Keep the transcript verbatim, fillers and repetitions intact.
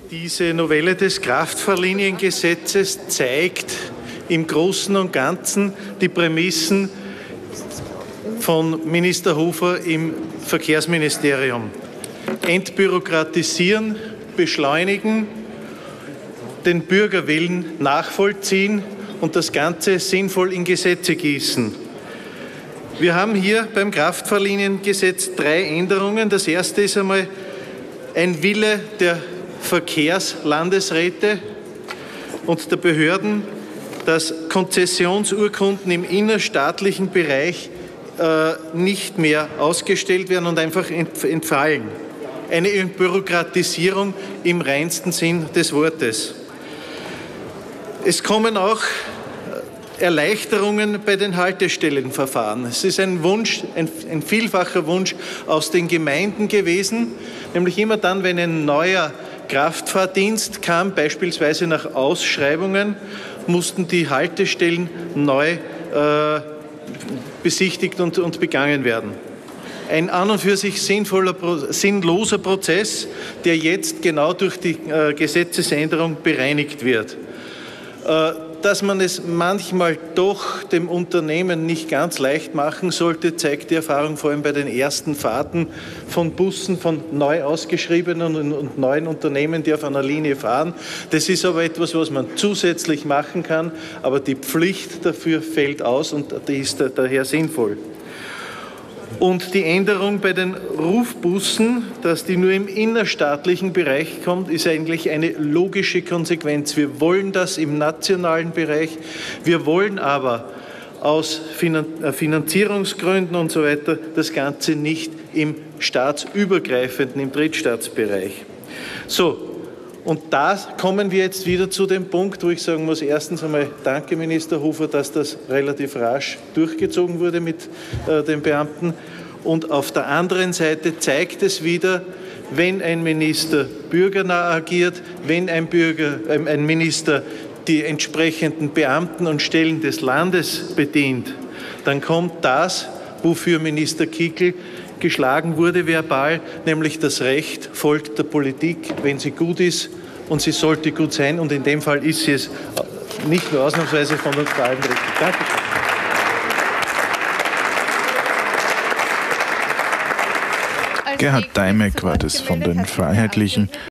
Diese Novelle des Kraftfahrliniengesetzes zeigt im Großen und Ganzen die Prämissen von Minister Hofer im Verkehrsministerium. Entbürokratisieren, beschleunigen, den Bürgerwillen nachvollziehen und das Ganze sinnvoll in Gesetze gießen. Wir haben hier beim Kraftfahrliniengesetz drei Änderungen. Das erste ist einmal ein Wille der Verkehrslandesräte und der Behörden, dass Konzessionsurkunden im innerstaatlichen Bereich äh, nicht mehr ausgestellt werden und einfach entfallen. Eine Bürokratisierung im reinsten Sinn des Wortes. Es kommen auch Erleichterungen bei den Haltestellenverfahren. Es ist ein Wunsch, ein, ein vielfacher Wunsch aus den Gemeinden gewesen, nämlich immer dann, wenn ein neuer Kraftfahrdienst kam, beispielsweise nach Ausschreibungen, mussten die Haltestellen neu äh, besichtigt und, und begangen werden. Ein an und für sich sinnvoller, sinnloser Prozess, der jetzt genau durch die äh, Gesetzesänderung bereinigt wird. Äh, Dass man es manchmal doch dem Unternehmen nicht ganz leicht machen sollte, zeigt die Erfahrung vor allem bei den ersten Fahrten von Bussen, von neu ausgeschriebenen und neuen Unternehmen, die auf einer Linie fahren. Das ist aber etwas, was man zusätzlich machen kann, aber die Pflicht dafür fällt aus und die ist daher sinnvoll. Und die Änderung bei den Rufbussen, dass die nur im innerstaatlichen Bereich kommt, ist eigentlich eine logische Konsequenz. Wir wollen das im nationalen Bereich, wir wollen aber aus Finanzierungsgründen und so weiter das Ganze nicht im staatsübergreifenden, im Drittstaatsbereich. So. Und da kommen wir jetzt wieder zu dem Punkt, wo ich sagen muss, erstens einmal danke, Minister Hofer, dass das relativ rasch durchgezogen wurde mit äh, den Beamten. Und auf der anderen Seite zeigt es wieder, wenn ein Minister bürgernah agiert, wenn ein, Bürger, äh, ein Minister die entsprechenden Beamten und Stellen des Landes bedient, dann kommt das, wofür Minister Kickl geschlagen wurde verbal, nämlich das Recht folgt der Politik, wenn sie gut ist und sie sollte gut sein und in dem Fall ist sie es nicht nur ausnahmsweise von uns allen richtig. Danke. Gerhard Deimek war das von den Freiheitlichen.